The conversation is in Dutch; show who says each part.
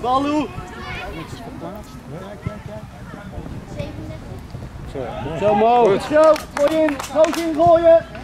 Speaker 1: bal, Lou.
Speaker 2: Netjes verplaatst. Kijk.
Speaker 1: Zo, Mo. Zo, gooi in. Groot ingooien.